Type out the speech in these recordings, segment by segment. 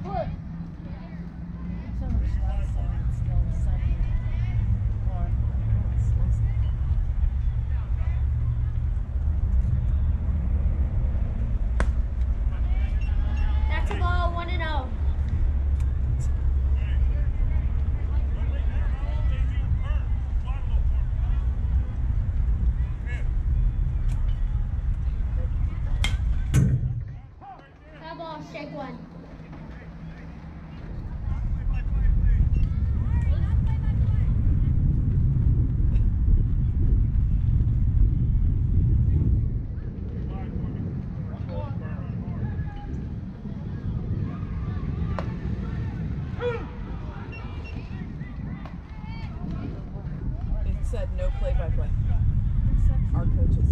Said no play-by-play. Our coaches.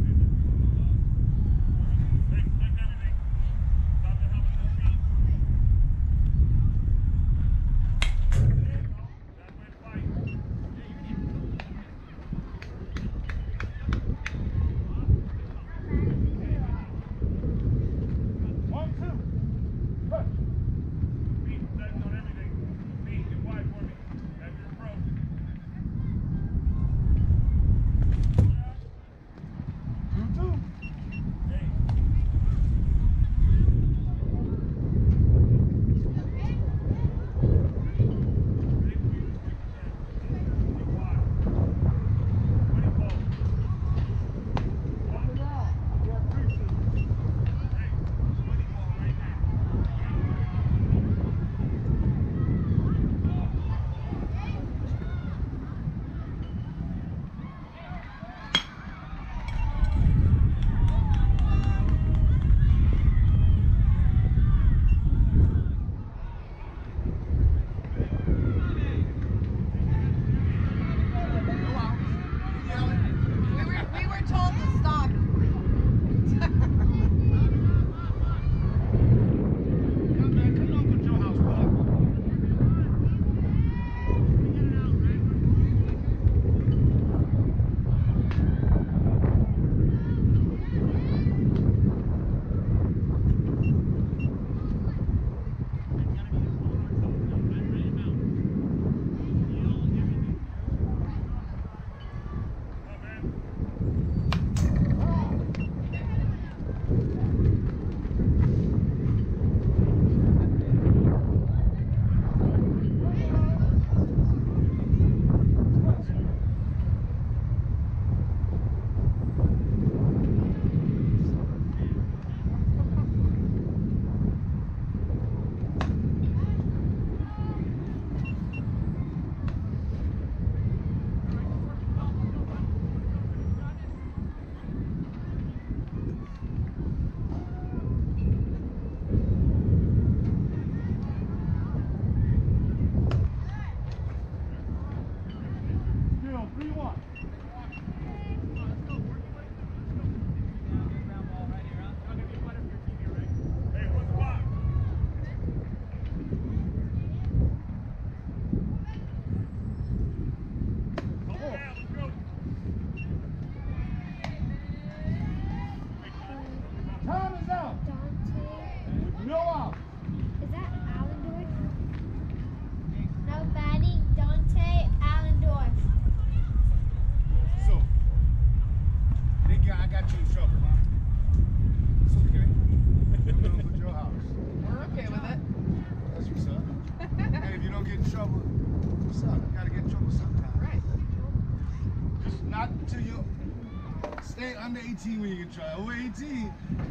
Stay under 18 when you can try. Over 18.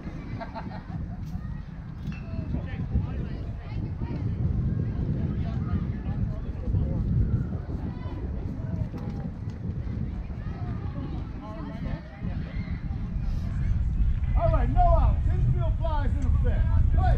All right, no out. Infield flies in effect. Hey.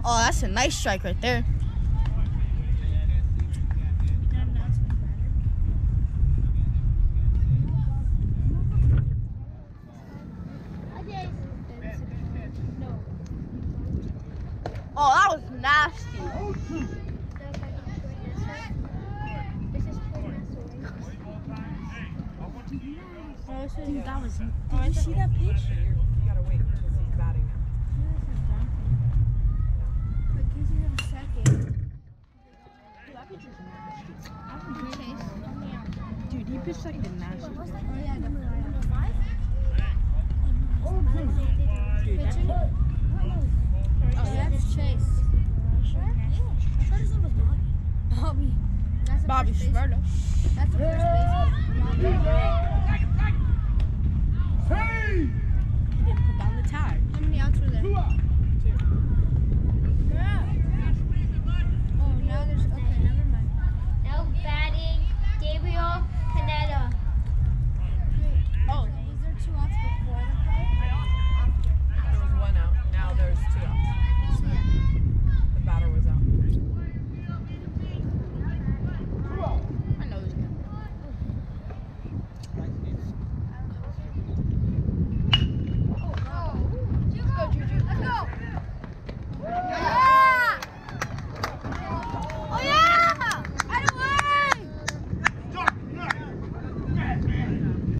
Oh, that's a nice strike right there. Oh, that was nasty. Dude, that was. Did you see that pitch? You gotta wait because he's batting now. But Casey's on second. Dude, he pitched like the nasty. Oh yeah, number 5. Dude, Oh, that's Chase. Sure? Yeah. I thought his name was Bobby. Bobby. That's the Bobby first base- Schmerda. That's the first baseman. Hey! he didn't put down the tag. How many outs were there? 2 out.